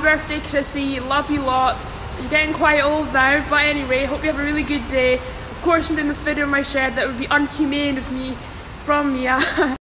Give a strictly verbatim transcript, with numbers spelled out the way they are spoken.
birthday, Chrissy. Love you lots. You're getting quite old now, but anyway, hope you have a really good day. Of course, I'm doing this video in my shed. That would be unhumane of me, from Mia.